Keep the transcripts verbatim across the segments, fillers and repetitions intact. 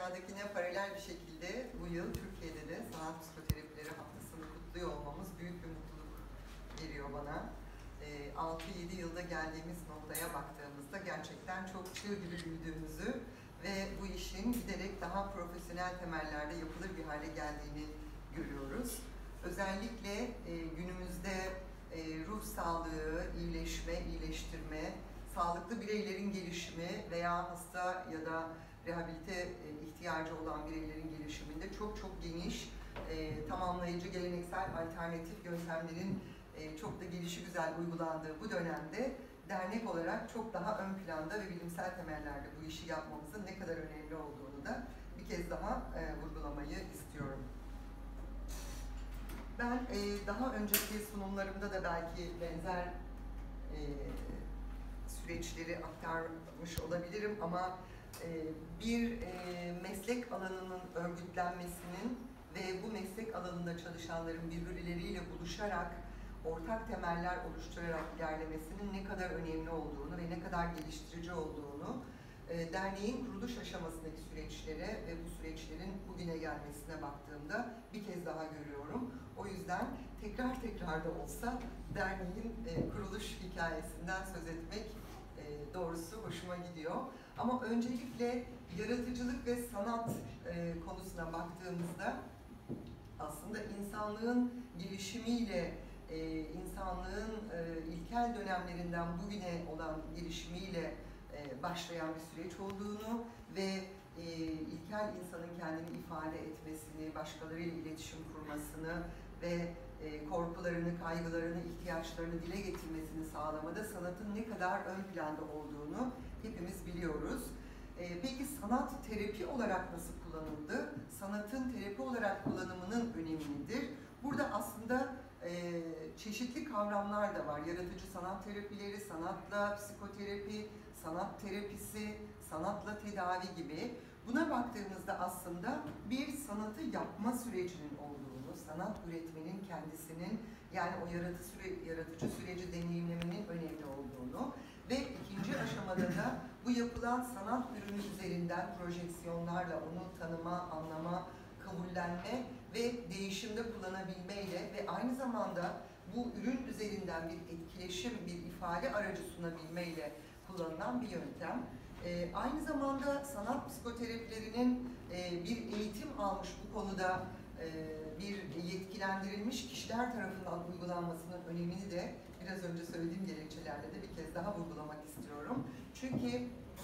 dünyadakine paralel bir şekilde bu yıl Türkiye'de de sanat psikoterapileri haftasını kutluyor olmamız büyük bir mutluluk veriyor bana. altı yedi yılda geldiğimiz noktaya baktığımızda gerçekten çok çığ gibi büyüdüğümüzü ve bu işin giderek daha profesyonel temellerde yapılır bir hale geldiğini görüyoruz. Özellikle e, günümüzde e, ruh sağlığı, iyileşme, iyileştirme, sağlıklı bireylerin gelişimi veya hasta ya da rehabilite e, ihtiyacı olan bireylerin gelişiminde çok çok geniş, e, tamamlayıcı, geleneksel alternatif yöntemlerin e, çok da gelişigüzel uygulandığı bu dönemde dernek olarak çok daha ön planda ve bilimsel temellerde bu işi yapmamızın ne kadar önemli olduğunu da bir kez daha e, vurgulamayı istiyorum. Ben e, daha önceki sunumlarımda da belki benzer e, süreçleri aktarmış olabilirim ama e, bir e, meslek alanının örgütlenmesinin ve bu meslek alanında çalışanların birbirleriyle buluşarak ortak temeller oluşturarak ilerlemesinin ne kadar önemli olduğunu ve ne kadar geliştirici olduğunu e, derneğin kuruluş aşamasındaki süreçlere ve bu süreçlerin bugüne gelmesine baktığımda bir kez daha görüyorum. O yüzden tekrar tekrar da olsa derneğin e, kuruluş hikayesinden söz etmek e, doğrusu hoşuma gidiyor. Ama öncelikle yaratıcılık ve sanat e, konusuna baktığımızda aslında insanlığın gelişimiyle, e, insanlığın e, ilkel dönemlerinden bugüne olan gelişimiyle e, başlayan bir süreç olduğunu ve e, ilkel insanın kendini ifade etmesini, başkalarıyla iletişim kurmasını ve e, korkularını, kaygılarını, ihtiyaçlarını dile getirmesini sağlamada sanatın ne kadar ön planda olduğunu hepimiz biliyoruz. E, peki sanat terapi olarak nasıl kullanıldı? Sanatın terapi olarak kullanımının önemi nedir? Burada aslında e, çeşitli kavramlar da var. Yaratıcı sanat terapileri, sanatla psikoterapi, sanat terapisi, sanatla tedavi gibi. Buna baktığımızda aslında bir sanatı yapma sürecinin olduğunu, sanat üretmenin kendisinin yani o yaratıcı, süre, yaratıcı süreci deneyimlemenin önemli olduğunu ve ikinci aşamada da bu yapılan sanat ürünü üzerinden projeksiyonlarla onu tanıma, anlama, kabullenme ve değişimde kullanabilmeyle ve aynı zamanda bu ürün üzerinden bir etkileşim, bir ifade aracı sunabilmeyle kullanılan bir yöntem. Ee, aynı zamanda sanat psikoterapilerinin e, bir eğitim almış bu konuda e, bir yetkilendirilmiş kişiler tarafından uygulanmasının önemini de biraz önce söylediğim gerekçelerle de bir kez daha vurgulamak istiyorum. Çünkü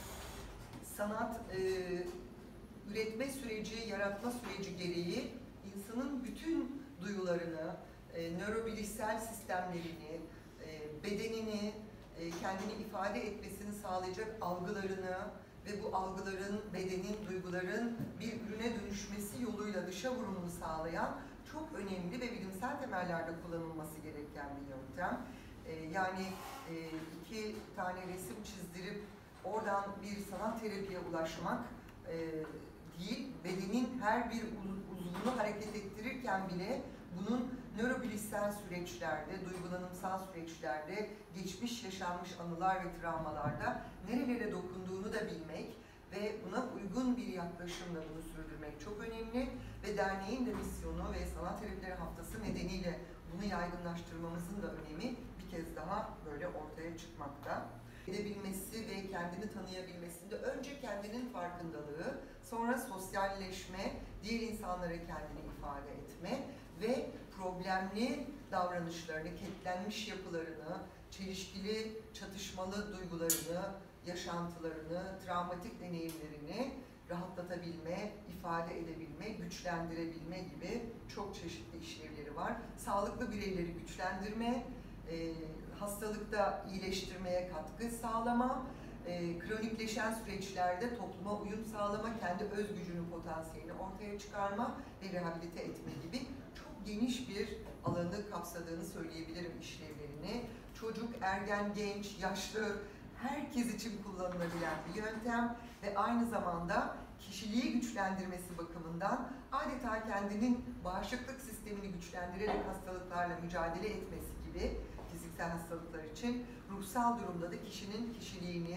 sanat e, üretme süreci, yaratma süreci gereği insanın bütün duyularını, e, nörobilişsel sistemlerini, e, bedenini, e, kendini ifade etmesini sağlayacak algılarını ve bu algıların, bedenin, duyguların bir ürüne dönüşmesi yoluyla dışa vurumunu sağlayan çok önemli ve bilimsel temellerde kullanılması gereken bir yöntem. E, yani e, iki tane resim çizdirip oradan bir sanat terapiye ulaşmak e, değil, bedenin her bir uzvunu hareket ettirirken bile bunun nörobilişsel süreçlerde, duygulanımsal süreçlerde, geçmiş yaşanmış anılar ve travmalarda nerelere dokunduğunu da bilmek ve buna uygun bir yaklaşımla bunu sürdürmek çok önemli ve derneğin de misyonu ve sanat terapileri haftası nedeniyle bunu yaygınlaştırmamızın da önemi bir kez daha böyle ortaya çıkmakta. Edebilmesi ve kendini tanıyabilmesinde önce kendinin farkındalığı, sonra sosyalleşme, diğer insanlara kendini ifade etme ve problemli davranışlarını, kilitlenmiş yapılarını, çelişkili, çatışmalı duygularını, yaşantılarını, travmatik deneyimlerini rahatlatabilme, ifade edebilme, güçlendirebilme gibi çok çeşitli işlevleri var. Sağlıklı bireyleri güçlendirme, e, hastalıkta iyileştirmeye katkı sağlama, e, kronikleşen süreçlerde topluma uyum sağlama, kendi öz gücünü, potansiyelini ortaya çıkarma ve rehabilite etme gibi çok geniş bir alanı kapsadığını söyleyebilirim işlevlerini. Çocuk, ergen, genç, yaşlı, herkes için kullanılabilen bir yöntem ve aynı zamanda kişiliği güçlendirmesi bakımından adeta kendinin bağışıklık sistemini güçlendirerek hastalıklarla mücadele etmesi gibi fiziksel hastalıklar için ruhsal durumda da kişinin kişiliğini,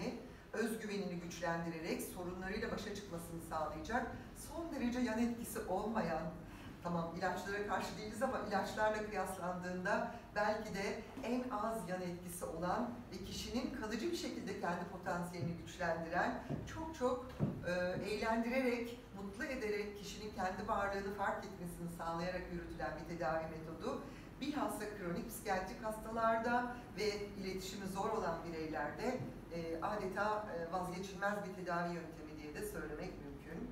özgüvenini güçlendirerek sorunlarıyla başa çıkmasını sağlayacak, son derece yan etkisi olmayan, tamam ilaçlara karşı değiliz ama ilaçlarla kıyaslandığında belki de en az yan etkisi olan ve kişinin kalıcı bir şekilde kendi potansiyelini güçlendiren, çok çok e, eğlendirerek, mutlu ederek kişinin kendi varlığını fark etmesini sağlayarak yürütülen bir tedavi metodu. Bilhassa kronik psikiyatrik hastalarda ve iletişimi zor olan bireylerde e, adeta e, vazgeçilmez bir tedavi yöntemi diye de söylemek mümkün.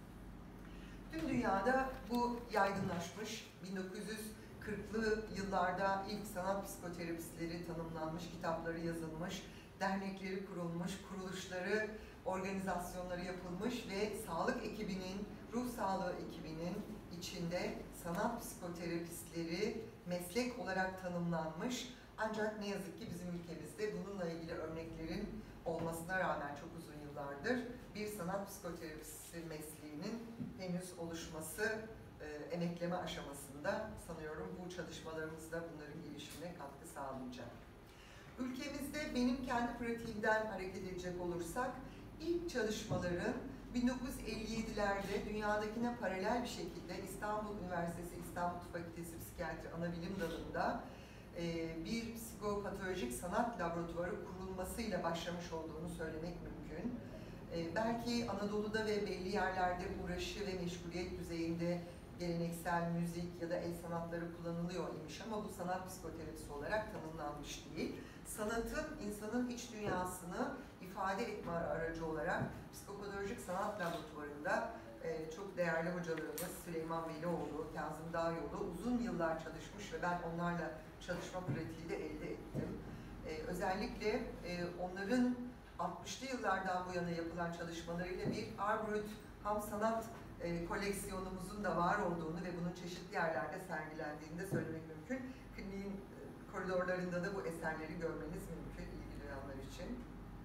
Tüm dünyada bu yaygınlaşmış, bin dokuz yüz kırklı yıllarda ilk sanat psikoterapistleri tanımlanmış, kitapları yazılmış, dernekleri kurulmuş, kuruluşları, organizasyonları yapılmış ve sağlık ekibinin, ruh sağlığı ekibinin içinde sanat psikoterapistleri meslek olarak tanımlanmış. Ancak ne yazık ki bizim ülkemizde bununla ilgili örneklerin olmasına rağmen çok uzun yıllardır bir sanat psikoterapisti mesleğinin henüz oluşması, e, emekleme aşamasında. Sanıyorum bu çalışmalarımız da bunların gelişimine katkı sağlayacak. Ülkemizde benim kendi pratiğimden hareket edecek olursak, ilk çalışmaların bin dokuz yüz elli yedilerde dünyadakine paralel bir şekilde İstanbul Üniversitesi İstanbul Fakültesi Psikiyatri Anabilim Dalı'nda e, bir psikopatolojik sanat laboratuvarı kurulmasıyla başlamış olduğunu söylemek mümkün. E, belki Anadolu'da ve belli yerlerde uğraşı ve meşguliyet düzeyinde geleneksel müzik ya da el sanatları kullanılıyor imiş ama bu sanat psikoterapisi olarak tanımlanmış değil. Sanatın insanın iç dünyasını ifade etme aracı olarak psikopatolojik sanat laboratuvarında e, çok değerli hocalarımız Süleyman Velioğlu, Kazım Dağyolu uzun yıllar çalışmış ve ben onlarla çalışma pratiği de elde ettim. E, özellikle e, onların altmışlı yıllardan bu yana yapılan çalışmalarıyla bir Arbrut ham sanat e, koleksiyonumuzun da var olduğunu ve bunun çeşitli yerlerde sergilendiğini de söylemek mümkün. Kliniğin e, koridorlarında da bu eserleri görmeniz mümkün ilgi duyanlar için.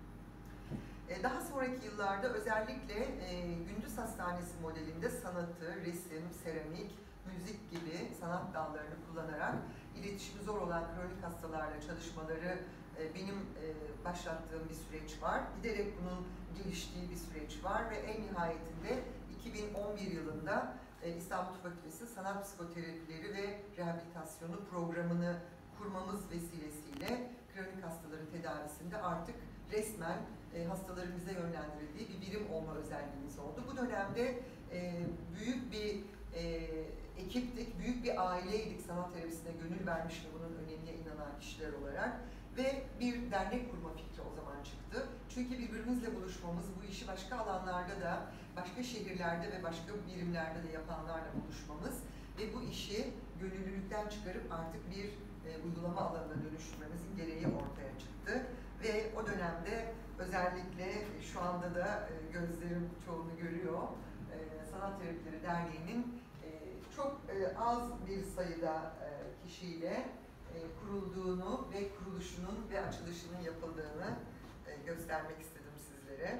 E, daha sonraki yıllarda özellikle e, Gündüz Hastanesi modelinde sanatı, resim, seramik, müzik gibi sanat dallarını kullanarak iletişimi zor olan kronik hastalarla çalışmaları e, benim e, başlattığım bir süreç var. Giderek bunun geliştiği bir süreç var ve en nihayetinde iki bin on bir yılında e, İstanbul Fakültesi Sanat Psikoterapileri ve Rehabilitasyonu programını kurmamız vesilesiyle kronik hastaların tedavisinde artık resmen e, hastaların bize yönlendirildiği bir birim olma özelliğimiz oldu. Bu dönemde e, büyük bir e, ekiptik, büyük bir aileydik sanat terapisine gönül vermiş ve bunun önemine inanan kişiler olarak ve bir dernek kurma fikri o zaman çıktı. Çünkü birbirimizle buluşmamız, bu işi başka alanlarda da, başka şehirlerde ve başka birimlerde de yapanlarla buluşmamız ve bu işi gönüllülükten çıkarıp artık bir e, uygulama alanına dönüştürmemizin gereği ortaya çıktı. Ve o dönemde özellikle şu anda da e, gözlerim çoğunu görüyor, e, Sanat Terapileri Derneği'nin e, çok e, az bir sayıda e, kişiyle e, kurulduğunu ve kuruluşunun ve açılışının yapıldığını e, göstermek istedim sizlere.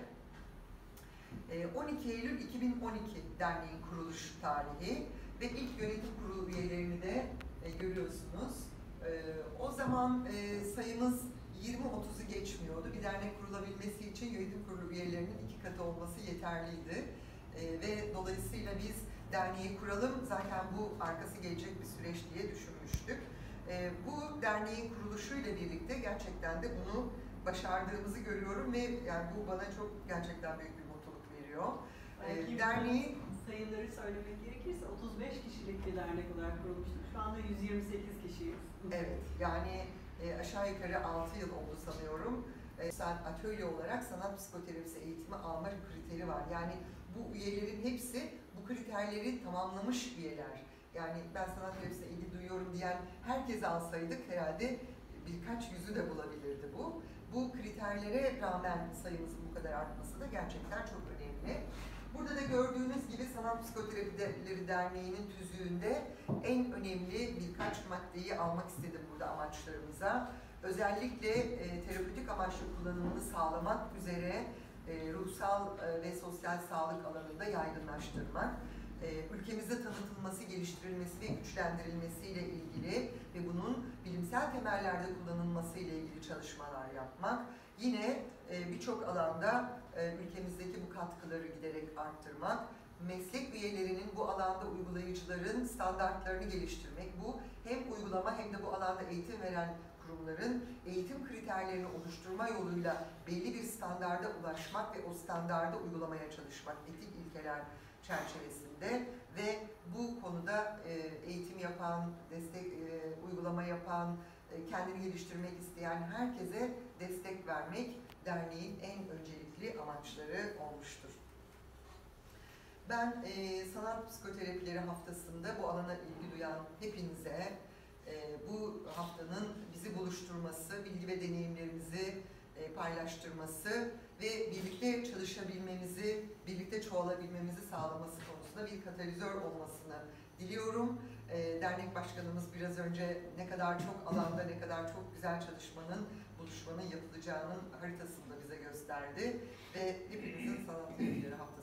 E, on iki Eylül iki bin on iki derneğin kuruluş tarihi ve ilk yönetim kurulu üyelerini de e, görüyorsunuz. E, o zaman e, sayımız yirmi otuzu geçmiyordu. Bir dernek kurulabilmesi için yönetim kurulu üyelerinin iki katı olması yeterliydi. E, ve dolayısıyla biz derneği kuralım, zaten bu arkası gelecek bir süreç diye düşünmüştük. E, bu derneğin kuruluşuyla birlikte gerçekten de bunu başardığımızı görüyorum ve yani bu bana çok gerçekten büyük bir mutluluk veriyor. E, derneğin sayıları söylemek gerekirse otuz beş kişilik bir dernek olarak kurulmuştuk. Şu anda yüz yirmi sekiz kişiyiz. Evet, yani e, aşağı yukarı altı yıl oldu sanıyorum. E, atölye olarak sanat psikoterapisi eğitimi alma kriteri var. Yani bu üyelerin hepsi bu kriterleri tamamlamış üyeler. Yani ben sanat terapisine ilgi duyuyorum diyen herkese alsaydık herhalde birkaç yüzü de bulabilirdi bu. Bu kriterlere rağmen sayımızın bu kadar artması da gerçekten çok önemli. Burada da gördüğünüz gibi Sanat Psikoterapileri Derneği'nin tüzüğünde en önemli birkaç maddeyi almak istedim burada amaçlarımıza. Özellikle e, terapötik amaçlı kullanımını sağlamak üzere e, ruhsal e, ve sosyal sağlık alanında yaygınlaştırmak, e, ülkemizde tanıtılması, geliştirilmesi ve güçlendirilmesiyle ilgili ve bunun bilimsel temellerde kullanılması ile ilgili çalışmalar yapmak, Yine e, birçok alanda e, ülkemizdeki bu katkıları giderek arttırmak, meslek üyelerinin bu alanda uygulayıcıların standartlarını geliştirmek, bu hem uygulama hem de bu alanda eğitim veren kurumların eğitim kriterlerini oluşturma yoluyla belli bir standarda ulaşmak ve o standarda uygulamaya çalışmak etik ilkeler çerçevesinde ve bu konuda e, eğitim yapan, destek e, uygulama yapan, e, kendini geliştirmek isteyen herkese destek vermek derneğin en öncelikli amaçları olmuştur. Ben e, sanat psikoterapileri haftasında bu alana ilgi duyan hepinize e, bu haftanın bizi buluşturması, bilgi ve deneyimlerimizi e, paylaştırması ve birlikte çalışabilmemizi, birlikte çoğalabilmemizi sağlaması konusunda bir katalizör olmasını diliyorum. E, dernek başkanımız biraz önce ne kadar çok alanda, ne kadar çok güzel çalışmanın, buluşmanın yapılacağının haritasını da bize gösterdi ve hepinizin sanat terapileri haftası